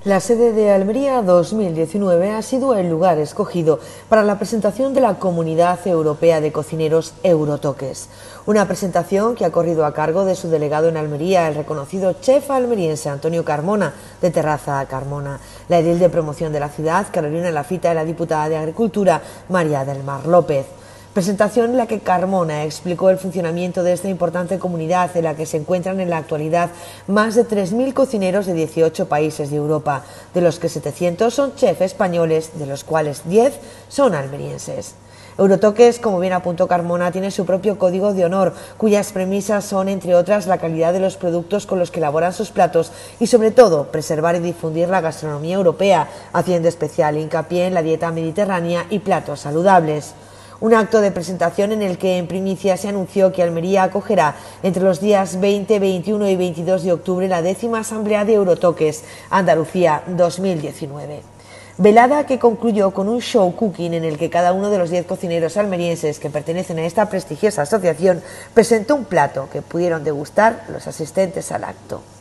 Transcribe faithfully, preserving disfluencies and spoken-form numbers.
La sede de Almería dos mil diecinueve ha sido el lugar escogido para la presentación de la Comunidad Europea de Cocineros Eurotoques. Una presentación que ha corrido a cargo de su delegado en Almería, el reconocido chef almeriense Antonio Carmona, de Terraza Carmona, la edil de promoción de la ciudad, Carolina Lafita, y la diputada de Agricultura, María del Mar López. Presentación en la que Carmona explicó el funcionamiento de esta importante comunidad en la que se encuentran en la actualidad más de tres mil cocineros de dieciocho países de Europa, de los que setecientos son chefs españoles, de los cuales diez son almerienses. Eurotoques, como bien apuntó Carmona, tiene su propio código de honor, cuyas premisas son, entre otras, la calidad de los productos con los que elaboran sus platos y, sobre todo, preservar y difundir la gastronomía europea, haciendo especial hincapié en la dieta mediterránea y platos saludables. Un acto de presentación en el que en primicia se anunció que Almería acogerá entre los días veinte, veintiuno y veintidós de octubre la décima Asamblea de Eurotoques Andalucía dos mil diecinueve. Velada que concluyó con un show cooking en el que cada uno de los diez cocineros almerienses que pertenecen a esta prestigiosa asociación presentó un plato que pudieron degustar los asistentes al acto.